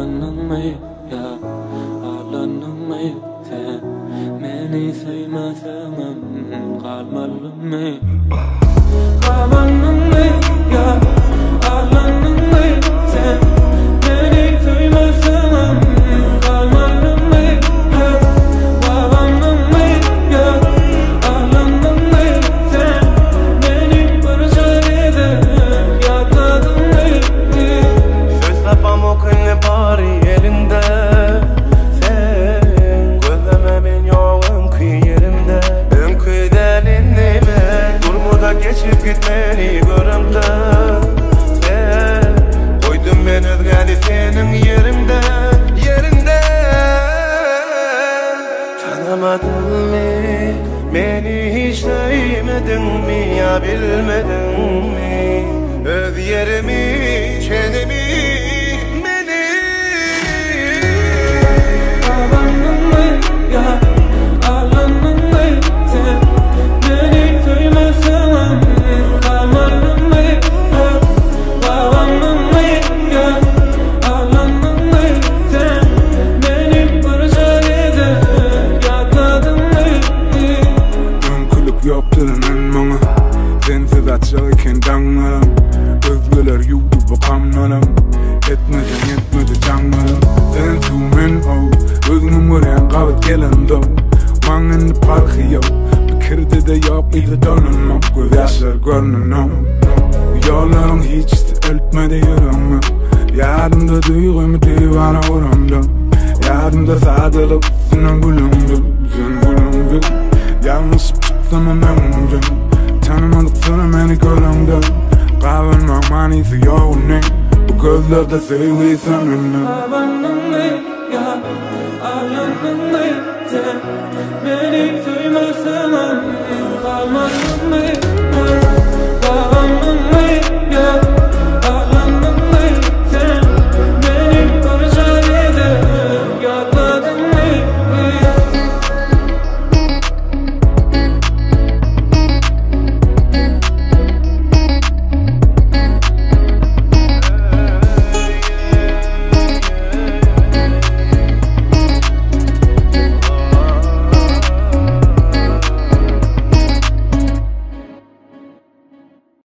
ağlanmayıp ya ağlanmayıp sen beni sevmesen kalmalıyım ağlanmayıp ya ağlanmayıp sen beni sevmesen kalmalıyım ağlanmayıp ya ağlanmayıp sen beni barışa gider yakladın söz tapam o günü bari elinde sen gözleme ben yok önkü yerimde önkü delindi ben durmuda geçip gitmeni görümde sen koydun ben özgeni senin yerinde tanımadın mı beni hiç sevmedin mi ya bilmedin mi öz yerimi kendimi sensiz açık iken danlarım özgeler yudu bakamlarım etmedi canlarım sen sumen o özümün gören kalıp gelendim mangın parkı yok bir kirde de yok idi dönülmem göz yaşlar görünüm yollarım hiç eltmedi yürümü yardımda duygumu divana uğramdım yardımda sadılıp senin gülümdüm yanlış çıktım memnundum tanımadık sana beni göründüm Kavunma manisi yok ne bu gözlerde sevgi sanırım ağlanmayıp ya ağlanmayıp sen beni sevmesen kalmalıyım